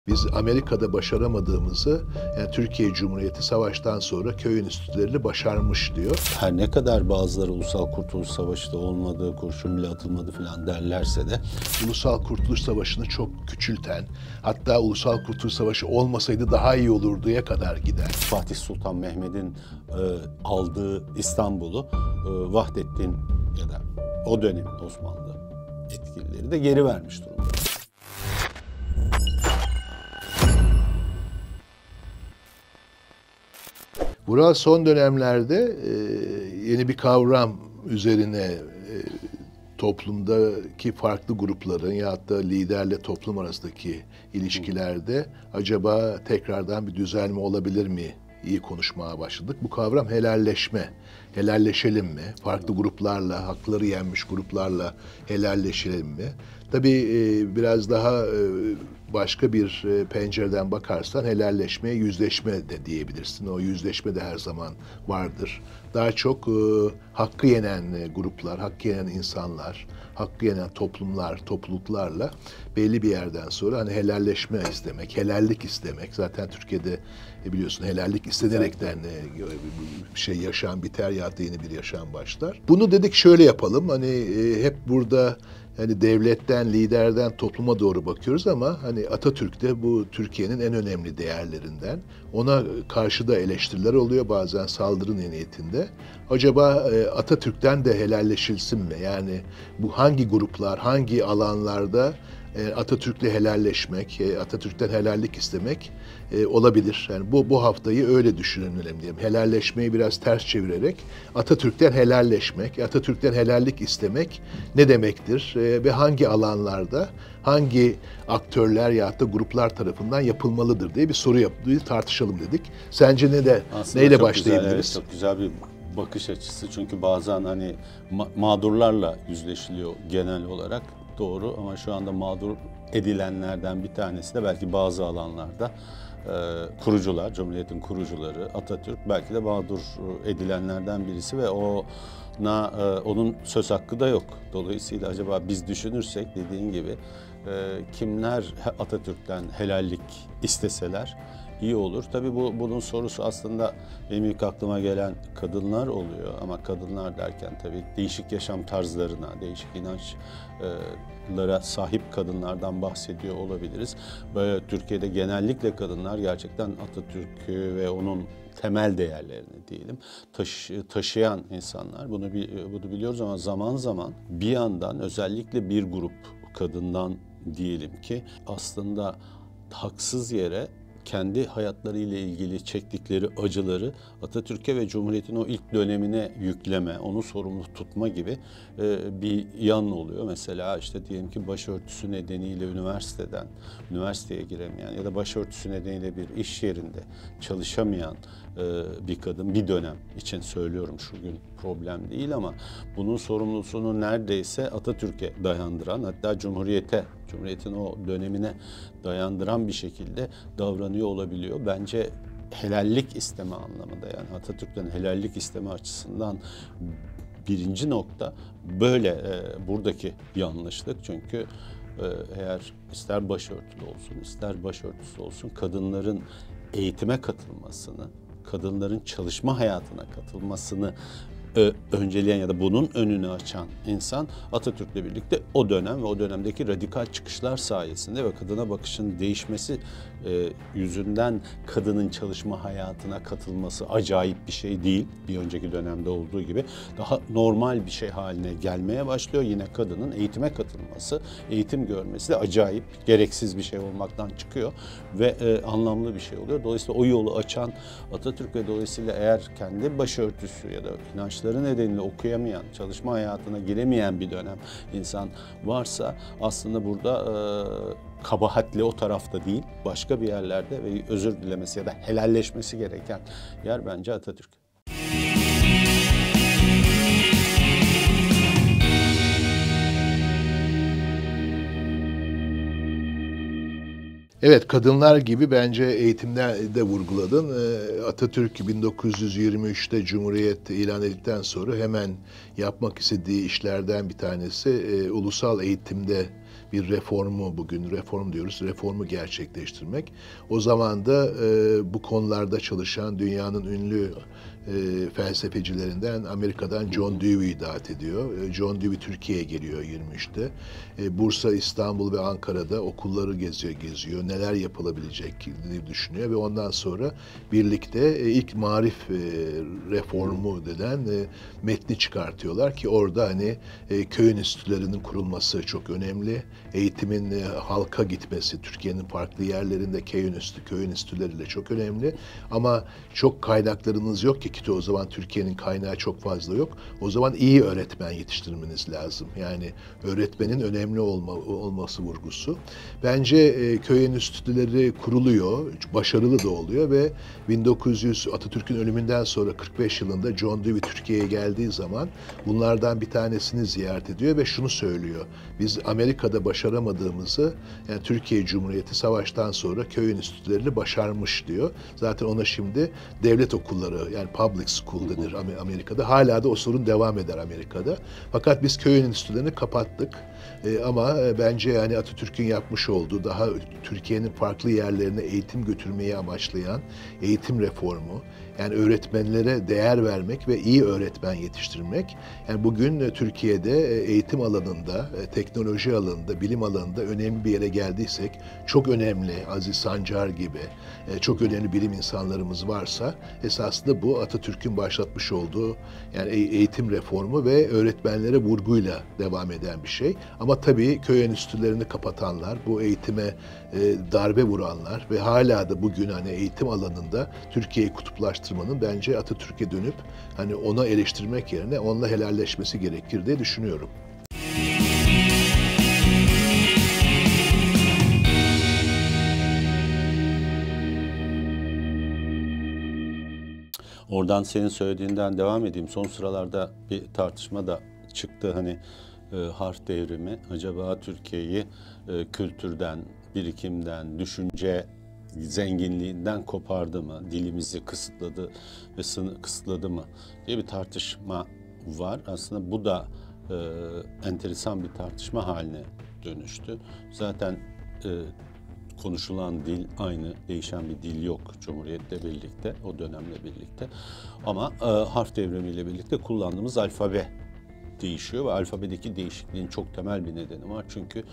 Biz Amerika'da başaramadığımızı, yani Türkiye Cumhuriyeti savaştan sonra köy enstitülerini başarmış diyor. Her ne kadar bazıları Ulusal Kurtuluş Savaşı'da olmadığı, kurşun bile atılmadı falan derlerse de Ulusal Kurtuluş Savaşı'nı çok küçülten, hatta Ulusal Kurtuluş Savaşı olmasaydı daha iyi olurduya kadar gider. Fatih Sultan Mehmet'in aldığı İstanbul'u Vahdettin ya da o dönemin Osmanlı etkilileri de geri vermiş durumda. Vural son dönemlerde yeni bir kavram üzerine toplumdaki farklı grupların ya da liderle toplum arasındaki ilişkilerde acaba tekrardan bir düzelme olabilir mi? İyi konuşmaya başladık. Bu kavram helalleşme. Helalleşelim mi? Farklı gruplarla, hakları yenmiş gruplarla helalleşelim mi? Tabii biraz daha başka bir pencereden bakarsan helalleşmeye yüzleşme de diyebilirsin. O yüzleşme de her zaman vardır. Daha çok hakkı yenen gruplar, hakkı yenen insanlar, hakkı yenen toplumlar, topluluklarla belli bir yerden sonra hani helalleşme istemek, helallik istemek. Zaten Türkiye'de biliyorsun helallik istenerekten bir şey yaşam biter ya da yeni bir yaşam başlar. Bunu dedik şöyle yapalım. Hani hep burada hani devletten, liderden topluma doğru bakıyoruz ama hani Atatürk de bu Türkiye'nin en önemli değerlerinden. Ona karşı da eleştiriler oluyor bazen saldırı niyetinde. Acaba Atatürk'ten de helalleşilsin mi? Yani bu hangi gruplar, hangi alanlarda Atatürk'le helalleşmek, Atatürk'ten helallik istemek olabilir. Yani bu haftayı öyle düşünelim diyelim. Helalleşmeyi biraz ters çevirerek Atatürk'ten helalleşmek, Atatürk'ten helallik istemek ne demektir ve hangi alanlarda, hangi aktörler ya da gruplar tarafından yapılmalıdır diye bir soru tartışalım dedik. Sence neyle başlayabiliriz? Güzel, çok güzel bir bakış açısı çünkü bazen hani mağdurlarla yüzleşiliyor genel olarak. Doğru ama şu anda mağdur edilenlerden bir tanesi de belki bazı alanlarda kurucular, Cumhuriyet'in kurucuları, Atatürk belki de mağdur edilenlerden birisi ve onun söz hakkı da yok. Dolayısıyla acaba biz düşünürsek dediğin gibi kimler Atatürk'ten helallik isteseler iyi olur. Tabii bunun sorusu aslında benim ilk aklıma gelen kadınlar oluyor. Ama kadınlar derken tabii değişik yaşam tarzlarına, değişik inançlara sahip kadınlardan bahsediyor olabiliriz. Böyle Türkiye'de genellikle kadınlar gerçekten Atatürk'ü ve onun temel değerlerini diyelim taşıyan insanlar. Bunu biliyoruz ama zaman zaman bir yandan özellikle bir grup kadından diyelim ki aslında haksız yere kendi hayatlarıyla ilgili çektikleri acıları Atatürk'e ve Cumhuriyet'in o ilk dönemine yükleme, onu sorumlu tutma gibi bir yan oluyor. Mesela işte diyelim ki başörtüsü nedeniyle üniversiteye giremeyen ya da başörtüsü nedeniyle bir iş yerinde çalışamayan bir kadın bir dönem için söylüyorum şu gün problem değil ama bunun sorumlusunu neredeyse Atatürk'e dayandıran hatta Cumhuriyet'in o dönemine dayandıran bir şekilde davranıyor olabiliyor. Bence helallik isteme anlamında yani Atatürk'ten helallik isteme açısından birinci nokta böyle buradaki yanlışlık çünkü eğer ister başörtülü olsun ister başörtüsü olsun kadınların eğitime katılmasını, kadınların çalışma hayatına katılmasını önceleyen ya da bunun önünü açan insan Atatürk'le birlikte o dönem ve o dönemdeki radikal çıkışlar sayesinde ve kadına bakışın değişmesi yüzünden kadının çalışma hayatına katılması acayip bir şey değil. Bir önceki dönemde olduğu gibi daha normal bir şey haline gelmeye başlıyor. Yine kadının eğitime katılması, eğitim görmesi de acayip, gereksiz bir şey olmaktan çıkıyor ve anlamlı bir şey oluyor. Dolayısıyla o yolu açan Atatürk ve dolayısıyla eğer kendi başörtüsü ya da inançları nedeniyle okuyamayan, çalışma hayatına giremeyen bir dönem insan varsa aslında burada kabahatli o tarafta değil, başka bir yerlerde ve özür dilemesi ya da helalleşmesi gereken yer bence Atatürk. Evet, kadınlar gibi bence eğitimde de vurguladın. Atatürk 1923'te Cumhuriyet ilan edildikten sonra hemen yapmak istediği işlerden bir tanesi ulusal eğitimde bir reformu, bugün reform diyoruz, reformu gerçekleştirmek. O zaman da bu konularda çalışan dünyanın ünlü felsefecilerinden Amerika'dan John Dewey davet ediyor. John Dewey Türkiye'ye geliyor 23'te. Bursa, İstanbul ve Ankara'da okulları geziyor. Neler yapılabilecek diye düşünüyor ve ondan sonra birlikte ilk marif reformu denen metni çıkartıyorlar ki orada hani köy enstitülerinin kurulması çok önemli. Eğitimin halka gitmesi, Türkiye'nin farklı yerlerinde köy enstitüleriyle çok önemli. Ama çok kaynaklarınız yok ki o zaman Türkiye'nin kaynağı çok fazla yok. O zaman iyi öğretmen yetiştirmeniz lazım. Yani öğretmenin önemli olması vurgusu. Bence köy enstitüleri kuruluyor, başarılı da oluyor ve Atatürk'ün ölümünden sonra 45 yılında John Dewey Türkiye'ye geldiği zaman bunlardan bir tanesini ziyaret ediyor ve şunu söylüyor. Biz Amerika'da başaramadığımızı, yani Türkiye Cumhuriyeti savaştan sonra köy enstitülerini başarmış diyor. Zaten ona şimdi devlet okulları, yani public school denir Amerika'da. Hala da o sorun devam eder Amerika'da. Fakat biz köy enstitülerini kapattık. Ama bence yani Atatürk'ün yapmış olduğu daha Türkiye'nin farklı yerlerine eğitim götürmeyi amaçlayan eğitim reformu, yani öğretmenlere değer vermek ve iyi öğretmen yetiştirmek. Yani bugün Türkiye'de eğitim alanında, teknoloji alanında, bilim alanında önemli bir yere geldiysek, çok önemli Aziz Sancar gibi çok önemli bilim insanlarımız varsa esasında bu Atatürk'ün başlatmış olduğu yani eğitim reformu ve öğretmenlere vurguyla devam eden bir şey. Ama tabii köy enstitülerini kapatanlar, bu eğitime darbe vuranlar ve hala da bugün hani eğitim alanında Türkiye'yi kutuplaştırmanın bence Atatürk'e dönüp hani ona eleştirmek yerine onunla helalleşmesi gerekir diye düşünüyorum. Oradan senin söylediğinden devam edeyim. Son sıralarda bir tartışma da çıktı. Hani harf devrimi acaba Türkiye'yi kültürden, birikimden, düşünce zenginliğinden kopardı mı? Dilimizi kısıtladı ve kısıtladı mı diye bir tartışma var. Aslında bu da enteresan bir tartışma haline dönüştü. Zaten konuşulan dil aynı, değişen bir dil yok Cumhuriyet'le birlikte, o dönemle birlikte. Ama harf devrimiyle birlikte kullandığımız alfabe değişiyor ve alfabedeki değişikliğin çok temel bir nedeni var. Çünkü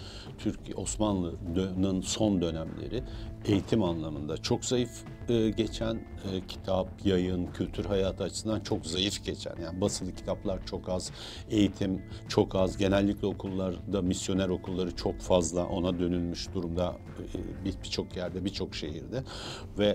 Osmanlı'nın son dönemleri eğitim anlamında çok zayıf geçen, kitap, yayın, kültür hayatı açısından çok zayıf geçen. Yani basılı kitaplar çok az, eğitim çok az. Genellikle okullarda, misyoner okulları çok fazla ona dönülmüş durumda birçok yerde, birçok şehirde. Ve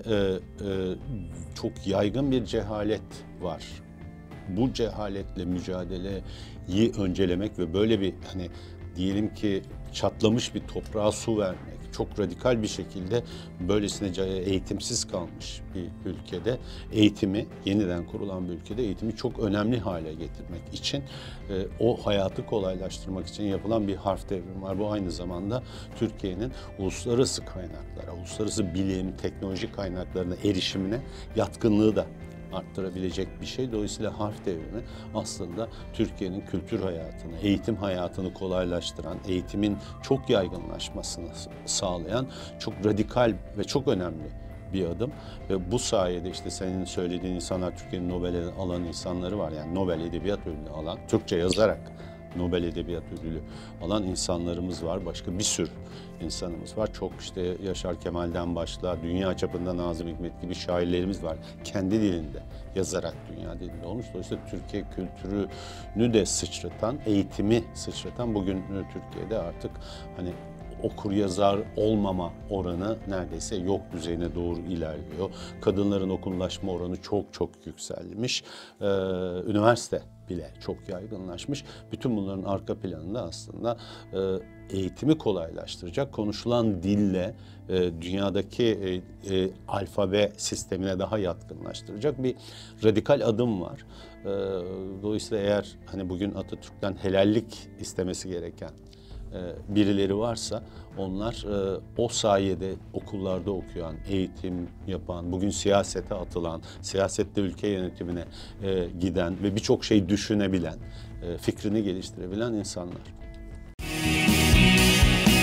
çok yaygın bir cehalet var. Bu cehaletle mücadeleyi öncelemek ve böyle bir hani diyelim ki çatlamış bir toprağa su vermek, çok radikal bir şekilde böylesine eğitimsiz kalmış bir ülkede eğitimi, yeniden kurulan bir ülkede eğitimi çok önemli hale getirmek için o hayatı kolaylaştırmak için yapılan bir harf devrimi var. Bu aynı zamanda Türkiye'nin uluslararası kaynaklara, uluslararası bilim, teknoloji kaynaklarına erişimine yatkınlığı da arttırabilecek bir şey. Dolayısıyla harf devrimi aslında Türkiye'nin kültür hayatını, eğitim hayatını kolaylaştıran, eğitimin çok yaygınlaşmasını sağlayan çok radikal ve çok önemli bir adım. Ve bu sayede işte senin söylediğin insanlar, Türkiye'nin Nobel alan insanları var. Yani Nobel Edebiyat Ödülü alan, Türkçe yazarak Nobel Edebiyat Ödülü alan insanlarımız var. Başka bir sürü insanımız var. Çok işte Yaşar Kemal'den başla, dünya çapında Nazım Hikmet gibi şairlerimiz var. Kendi dilinde yazarak dünya dilinde olmuş. Dolayısıyla Türkiye kültürünü de sıçratan, eğitimi sıçratan bugün Türkiye'de artık hani okur yazar olmama oranı neredeyse yok düzeyine doğru ilerliyor. Kadınların okullaşma oranı çok çok yükselmiş. Üniversite bile çok yaygınlaşmış. Bütün bunların arka planında aslında eğitimi kolaylaştıracak, konuşulan dille dünyadaki alfabe sistemine daha yatkınlaştıracak bir radikal adım var. Dolayısıyla eğer hani bugün Atatürk'ten helallik istemesi gereken birileri varsa onlar o sayede okullarda okuyan, eğitim yapan, bugün siyasete atılan, siyasette ülke yönetimine giden ve birçok şey düşünebilen, fikrini geliştirebilen insanlar.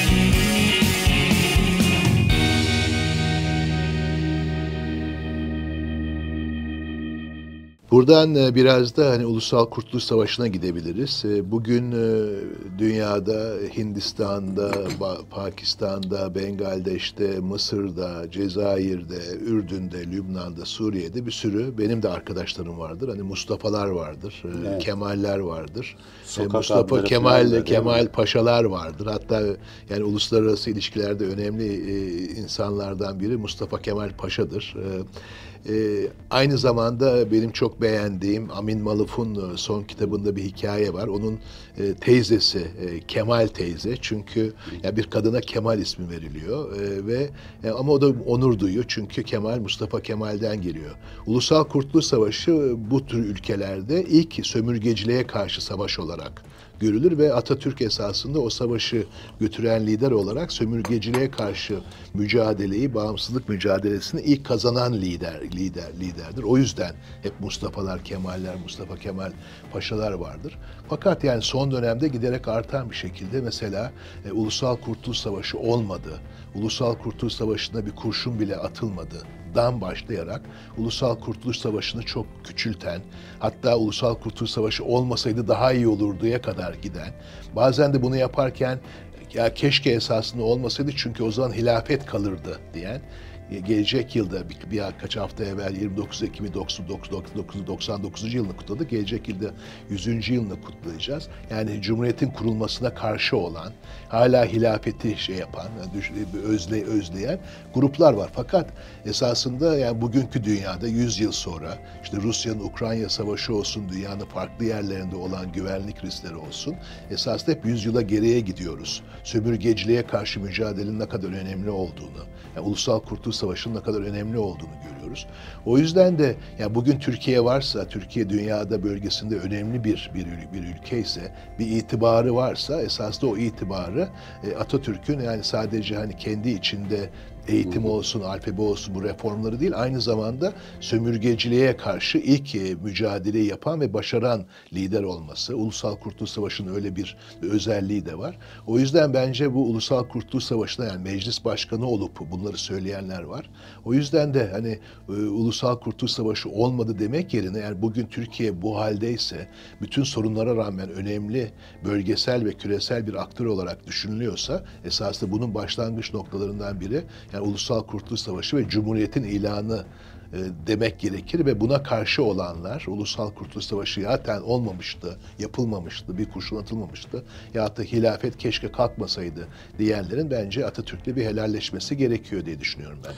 Buradan biraz da hani Ulusal Kurtuluş Savaşı'na gidebiliriz. Bugün dünyada, Hindistan'da, Pakistan'da, Bengaldeş'te, Mısır'da, Cezayir'de, Ürdün'de, Lübnan'da, Suriye'de bir sürü benim de arkadaşlarım vardır. Hani Mustafa'lar vardır, Evet. Kemaller vardır. Sokak Mustafa adları Kemal, falan da değil Kemal mi? Paşalar vardır. Hatta yani uluslararası ilişkilerde önemli insanlardan biri Mustafa Kemal Paşa'dır. Aynı zamanda benim çok beğendiğim Amin Maluf'un son kitabında bir hikaye var. Onun teyzesi Kemal teyze. Çünkü ya bir kadına Kemal ismi veriliyor ve ama o da onur duyuyor çünkü Kemal Mustafa Kemal'den geliyor. Ulusal Kurtuluş Savaşı bu tür ülkelerde ilk sömürgeciliğe karşı savaş olarak görülür ve Atatürk esasında o savaşı götüren lider olarak sömürgeciliğe karşı mücadeleyi, bağımsızlık mücadelesini ilk kazanan liderdir. O yüzden hep Mustafa'lar, Kemaller, Mustafa Kemal Paşalar vardır. Fakat yani son dönemde giderek artan bir şekilde mesela Ulusal Kurtuluş Savaşı olmadı. Ulusal Kurtuluş Savaşı'nda bir kurşun bile atılmadı dan başlayarak Ulusal Kurtuluş Savaşı'nı çok küçülten, hatta Ulusal Kurtuluş Savaşı olmasaydı daha iyi olurduya kadar giden, bazen de bunu yaparken ya keşke esasında olmasaydı çünkü o zaman hilafet kalırdı diyen, gelecek yılda birkaç hafta evvel 29 Ekim 1999 yılını kutladık. Gelecek yılda 100. yılını kutlayacağız. Yani Cumhuriyet'in kurulmasına karşı olan, hala hilafeti yapan, özleyen gruplar var. Fakat esasında yani bugünkü dünyada 100 yıl sonra işte Rusya'nın Ukrayna savaşı olsun, dünyanın farklı yerlerinde olan güvenlik riskleri olsun, esasında hep 100 yıla geriye gidiyoruz. Sömürgeciliğe karşı mücadelenin ne kadar önemli olduğunu, yani Ulusal Kurtuluş Savaşı'nın ne kadar önemli olduğunu görüyoruz. O yüzden de yani bugün Türkiye varsa, Türkiye dünyada bölgesinde önemli bir ülke ise, bir itibarı varsa esasında o itibarı Atatürk'ün yani sadece hani kendi içinde eğitim olsun, alfabe olsun bu reformları değil, aynı zamanda sömürgeciliğe karşı ilk mücadeleyi yapan ve başaran lider olması. Ulusal Kurtuluş Savaşı'nın öyle bir özelliği de var. O yüzden bence bu Ulusal Kurtuluş Savaşı'na yani meclis başkanı olup bunları söyleyenler var. O yüzden de hani Ulusal Kurtuluş Savaşı olmadı demek yerine yani bugün Türkiye bu haldeyse, bütün sorunlara rağmen önemli bölgesel ve küresel bir aktör olarak düşünülüyorsa esasında bunun başlangıç noktalarından biri yani Ulusal Kurtuluş Savaşı ve Cumhuriyet'in ilanı demek gerekir ve buna karşı olanlar Ulusal Kurtuluş Savaşı zaten olmamıştı, yapılmamıştı, bir kurşun atılmamıştı ya da hilafet keşke kalkmasaydı diyenlerin bence Atatürk'le bir helalleşmesi gerekiyor diye düşünüyorum ben.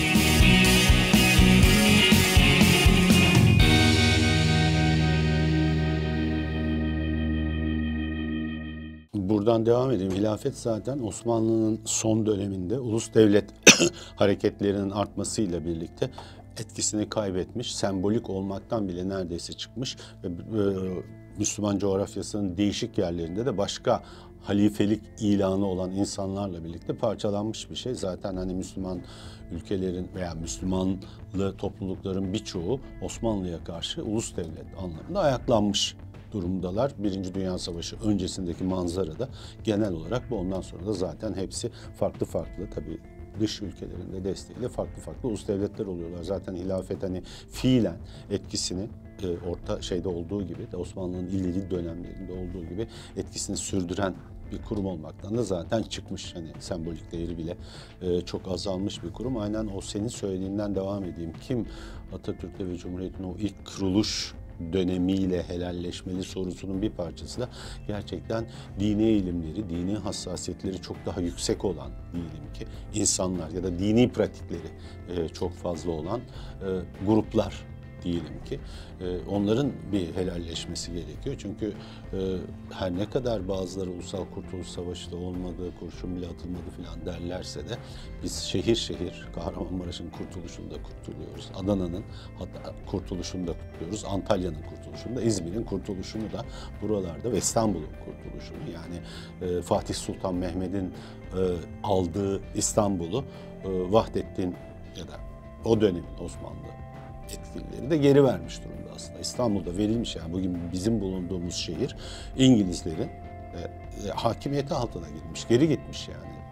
Buradan devam edeyim. Hilafet zaten Osmanlı'nın son döneminde ulus devlet hareketlerinin artmasıyla birlikte etkisini kaybetmiş, sembolik olmaktan bile neredeyse çıkmış ve Müslüman coğrafyasının değişik yerlerinde de başka halifelik ilanı olan insanlarla birlikte parçalanmış bir şey. Zaten hani Müslüman ülkelerin veya Müslümanlı toplulukların birçoğu Osmanlı'ya karşı ulus devlet anlamında ayaklanmış durumdalar. Birinci Dünya Savaşı öncesindeki manzarada genel olarak bu, ondan sonra da zaten hepsi farklı tabii dış ülkelerin de desteğiyle farklı ulus devletler oluyorlar. Zaten hilafet hani fiilen etkisini orta şeyde olduğu gibi de Osmanlı'nın ileri dönemlerinde olduğu gibi etkisini sürdüren bir kurum olmaktan da zaten çıkmış. Hani sembolik değeri bile çok azalmış bir kurum. Aynen o senin söylediğinden devam edeyim. Kim Atatürk'le ve Cumhuriyet'in o ilk kuruluş dönemiyle helalleşmeli sorusunun bir parçası da gerçekten dini eğilimleri, dini hassasiyetleri çok daha yüksek olan diyelim ki insanlar ya da dini pratikleri çok fazla olan gruplar diyelim ki onların bir helalleşmesi gerekiyor. Çünkü her ne kadar bazıları Ulusal Kurtuluş Savaşı'da olmadı, kurşun bile atılmadı falan derlerse de biz şehir şehir Kahramanmaraş'ın kurtuluşunda kutluyoruz. Adana'nın kurtuluşunda kutluyoruz. Antalya'nın kurtuluşunda, İzmir'in kurtuluşunu da buralarda ve İstanbul'un kurtuluşunu yani Fatih Sultan Mehmet'in aldığı İstanbul'u Vahdettin ya da o dönemin Osmanlı etkileri de geri vermiş durumda aslında. İstanbul'da verilmiş yani bugün bizim bulunduğumuz şehir İngilizlerin hakimiyeti altına girmiş, geri gitmiş yani.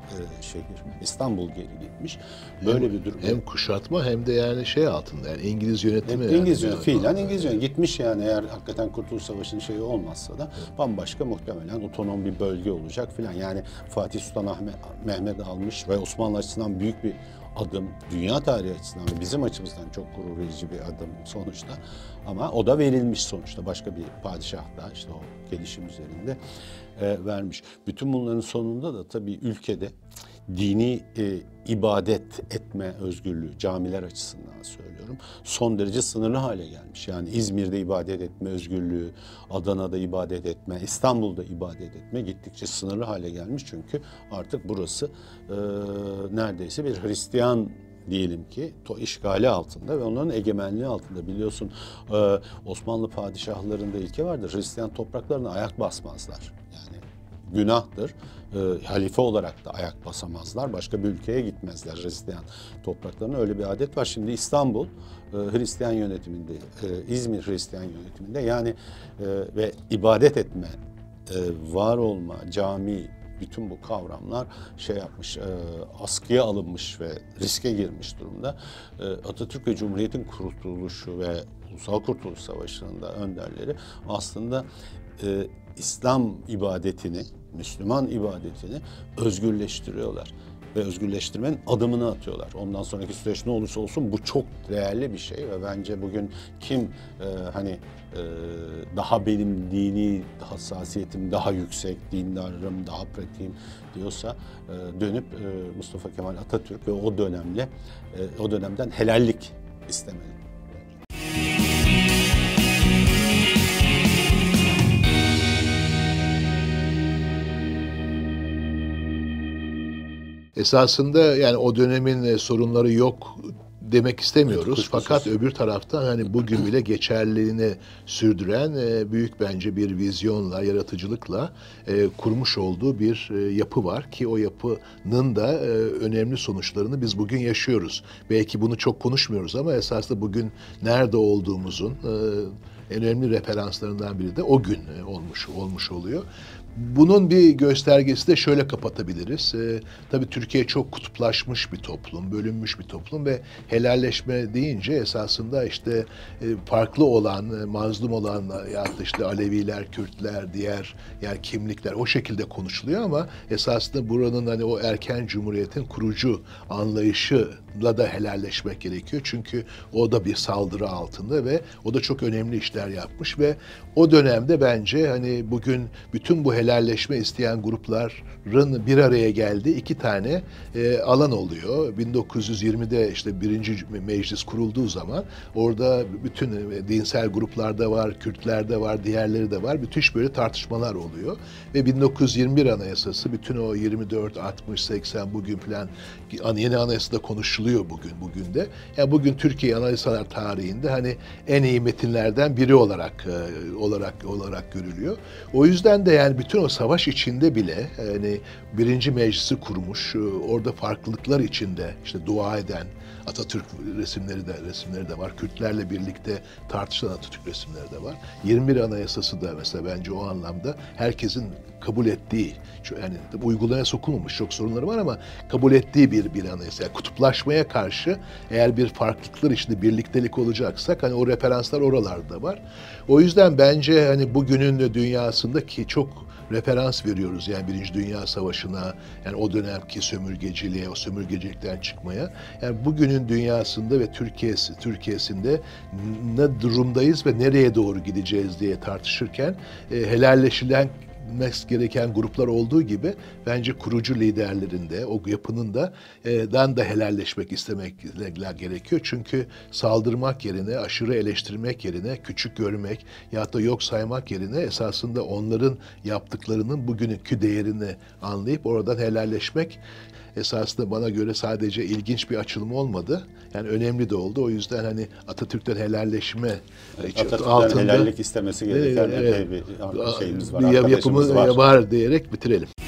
şehir. İstanbul geri gitmiş. Böyle bir durum. Hem kuşatma hem de yani şey altında, yani İngiliz yönetimi. İngiliz yani. yönetimi, fiilen İngiliz yönetimi gitmiş yani, eğer hakikaten Kurtuluş Savaşı'nın şeyi olmazsa da bambaşka muhtemelen otonom bir bölge olacak filan. Yani Fatih Sultan Mehmet almış ve Osmanlı açısından büyük bir adım, dünya tarihi açısından ve bizim açımızdan çok gurur verici bir adım sonuçta. Ama o da verilmiş sonuçta. Başka bir padişah da işte o gelişim üzerinde vermiş. Bütün bunların sonunda da tabii ülkede dini ibadet etme özgürlüğü, camiler açısından söylüyorum, son derece sınırlı hale gelmiş. Yani İzmir'de ibadet etme özgürlüğü, Adana'da ibadet etme, İstanbul'da ibadet etme gittikçe sınırlı hale gelmiş. Çünkü artık burası neredeyse bir Hristiyan diyelim ki işgali altında ve onların egemenliği altında. Biliyorsun Osmanlı padişahlarında ilke vardır. Hristiyan topraklarına ayak basmazlar. Yani günahtır. Halife olarak da ayak basamazlar. Başka bir ülkeye gitmezler Hristiyan topraklarına. Öyle bir adet var. Şimdi İstanbul Hristiyan yönetiminde, İzmir Hristiyan yönetiminde, yani ve ibadet etme, var olma, cami, bütün bu kavramlar şey yapmış, askıya alınmış ve riske girmiş durumda. Atatürk ve Cumhuriyet'in kurtuluşu ve Ulusal Kurtuluş Savaşı'nın da önderleri aslında İslam ibadetini, Müslüman ibadetini özgürleştiriyorlar ve özgürleştirmenin adımını atıyorlar. Ondan sonraki süreç ne olursa olsun bu çok değerli bir şey ve bence bugün kim daha benim dini hassasiyetim daha yüksek, dindarım, daha pratiğim diyorsa dönüp Mustafa Kemal Atatürk ve o dönemden helallik istemeli. Esasında yani o dönemin sorunları yok demek istemiyoruz. Evet, fakat öbür taraftan hani bugün bile geçerliliğini sürdüren büyük bence bir vizyonla, yaratıcılıkla kurmuş olduğu bir yapı var ki o yapının da önemli sonuçlarını biz bugün yaşıyoruz. Belki bunu çok konuşmuyoruz ama esasında bugün nerede olduğumuzun en önemli referanslarından biri de o gün olmuş oluyor. Bunun bir göstergesi de şöyle kapatabiliriz. Tabii Türkiye çok kutuplaşmış bir toplum, bölünmüş bir toplum ve helalleşme deyince esasında işte farklı olan, mazlum olan ya da işte Aleviler, Kürtler, diğer yani kimlikler o şekilde konuşuluyor ama esasında buranın hani o erken cumhuriyetin kurucu anlayışıyla da helalleşmek gerekiyor. Çünkü o da bir saldırı altında ve o da çok önemli işler yapmış ve o dönemde bence hani bugün bütün bu helalleşme isteyen grupların bir araya geldiği iki tane alan oluyor. 1920'de işte birinci meclis kurulduğu zaman orada bütün dinsel gruplarda var, Kürtlerde var, diğerleri de var. Müthiş böyle tartışmalar oluyor. Ve 1921 Anayasası bütün o 24, 60, 80 bugün falan yeni anayasada konuşuluyor bugün de. Yani bugün Türkiye anayasalar tarihinde hani en iyi metinlerden biri olarak görülüyor. O yüzden de yani bütün o savaş içinde bile hani birinci meclisi kurmuş, orada farklılıklar içinde işte dua eden Atatürk resimleri de var. Kürtlerle birlikte tartışılan Atatürk resimleri de var. 21 Anayasası da mesela bence o anlamda herkesin kabul ettiği, yani uygulamaya sokulmamış çok sorunları var ama kabul ettiği bir anayasa. Yani kutuplaşmaya karşı eğer bir farklılıklar içinde birliktelik olacaksak hani o referanslar oralarda var. O yüzden bence hani bugünün dünyasında ki çok referans veriyoruz yani Birinci Dünya Savaşı'na, yani o dönemki sömürgeciliğe, o sömürgecilikten çıkmaya. Yani bugünün dünyasında ve Türkiye'sinde ne durumdayız ve nereye doğru gideceğiz diye tartışırken helalleşilen gereken gruplar olduğu gibi bence kurucu liderlerin de o yapının da helalleşmek istemek gerekiyor. Çünkü saldırmak yerine, aşırı eleştirmek yerine, küçük görmek ya da yok saymak yerine esasında onların yaptıklarının bugünkü değerini anlayıp oradan helalleşmek esasında bana göre sadece ilginç bir açılım olmadı. Yani önemli de oldu. O yüzden hani Atatürk'ten helalleşme Atatürk'ten helallik istemesi gereken bir şeyimiz var, yapımız var diyerek bitirelim.